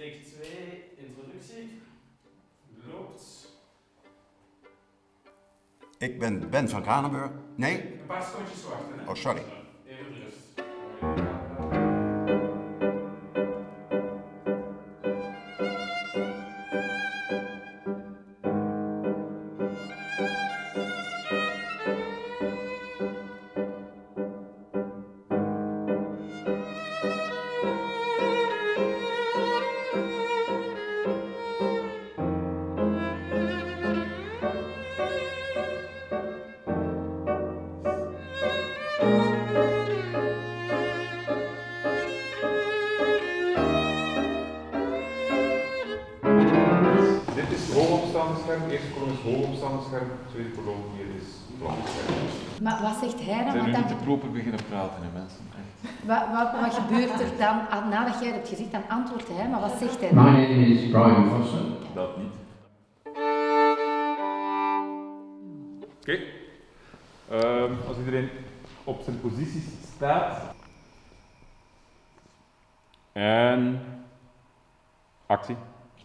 Take 2, introductie. Loopt. Ik ben Ben van Kranenburg. Nee? Een paar secondjes wachten, hè? Oh, sorry. Even rust. Dit is hoogopstaande scherm, eerste kolom is hoogopstaande scherm, tweede kolom hier is plat scherm. Maar wat zegt hij dan? Zijn we Want niet dan te proper beginnen praten, hè, mensen? Echt. wat gebeurt er dan? Nadat jij het hebt gezegd, dan antwoordt hij, maar wat zegt hij dan? My name is Brian Foster. Dat niet. Oké. Als iedereen op zijn posities staat. En actie.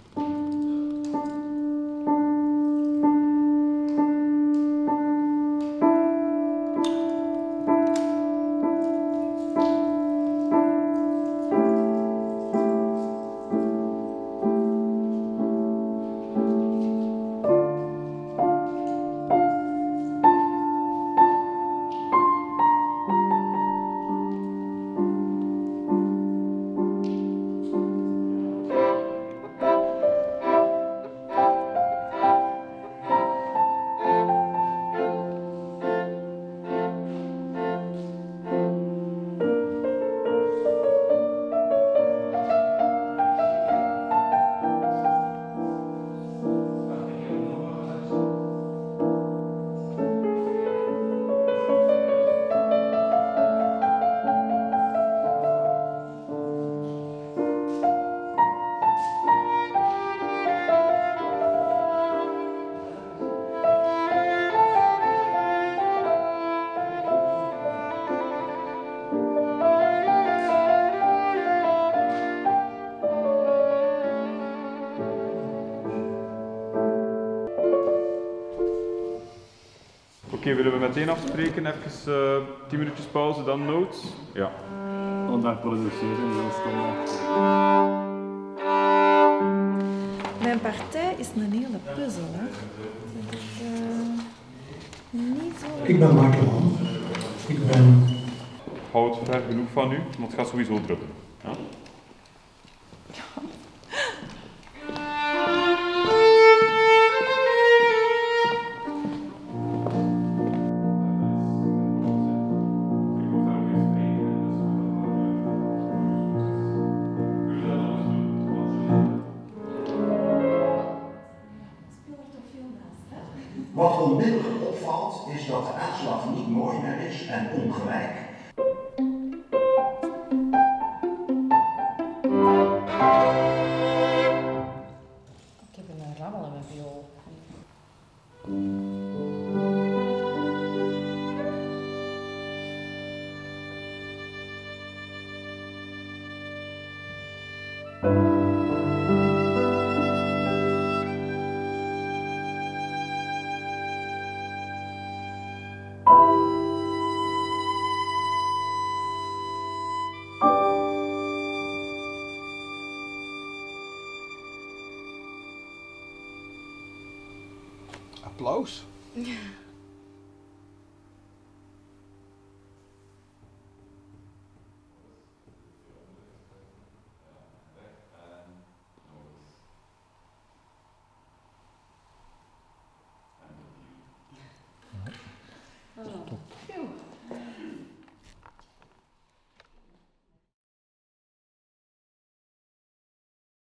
Oké, willen we meteen afspreken? Even 10 minuutjes pauze, dan notes? Ja. Vandaag produceren, heel standaard. Mijn partij is een hele puzzel, hè. Dat is niet zo... Ik ben Makelman. Ik ben... Houd ver genoeg van u, want het gaat sowieso drukken. Ja? Wat onmiddellijk opvalt is dat de uitslag niet mooi meer is en ongelijk. Ik heb een rammel in mijn viool. Applaus. Ja.